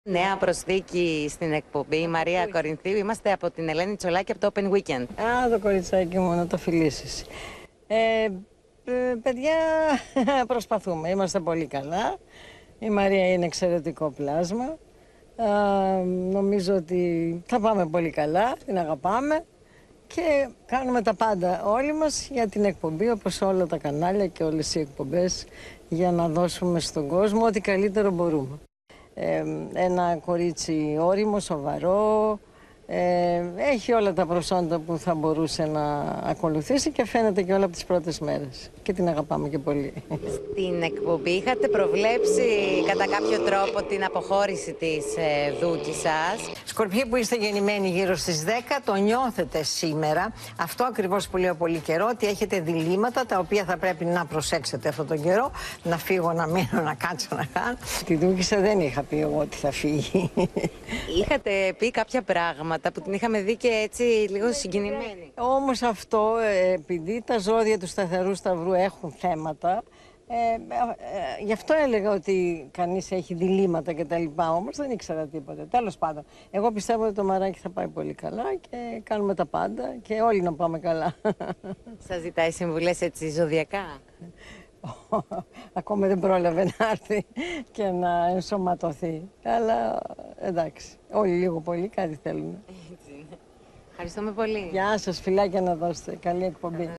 Νέα προσθήκη στην εκπομπή, η Μαρία Κορινθίου. Είμαστε από την Ελένη Τσολάκη από το Open Weekend. Α, το κοριτσάκι μου, να το φιλήσεις. Παιδιά, προσπαθούμε. Είμαστε πολύ καλά. Η Μαρία είναι εξαιρετικό πλάσμα. Νομίζω ότι θα πάμε πολύ καλά, την αγαπάμε και κάνουμε τα πάντα όλοι μας για την εκπομπή, όπως όλα τα κανάλια και όλες οι εκπομπές, για να δώσουμε στον κόσμο ό,τι καλύτερο μπορούμε. Ένα κορίτσι όριμο, σοβαρό, έχει όλα τα προσόντα που θα μπορούσε να ακολουθήσει και φαίνεται και όλα από τις πρώτες μέρες. Και την αγαπάμε και πολύ. Στην εκπομπή είχατε προβλέψει κατά κάποιο τρόπο την αποχώρηση της Δούκη σας. Σκορπιοί που είστε γεννημένοι γύρω στις 10, το νιώθετε σήμερα. Αυτό ακριβώς που λέω πολύ καιρό, ότι έχετε διλήμματα τα οποία θα πρέπει να προσέξετε αυτόν τον καιρό. Να φύγω, να μείνω, να κάτσω, να κάνω. Τη Δούκησα δεν είχα πει εγώ ότι θα φύγει. Είχατε πει κάποια πράγματα που την είχαμε δει και έτσι λίγο συγκινημένη. Όμως αυτό, επειδή τα ζώδια του Σταθερού Σταυρού έχουν θέματα, γι' αυτό έλεγα ότι κανείς έχει διλήμματα και τα λοιπά, όμως δεν ήξερα τίποτα. Τέλος πάντων, εγώ πιστεύω ότι το μαράκι θα πάει πολύ καλά και κάνουμε τα πάντα και όλοι να πάμε καλά. Σας ζητάει συμβουλές έτσι ζωδιακά? Ακόμα δεν πρόλαβε να έρθει και να ενσωματωθεί. Αλλά εντάξει, όλοι λίγο πολύ κάτι θέλουν. Ευχαριστούμε πολύ. Γεια σας, φιλάκια να δώσετε. Καλή εκπομπή.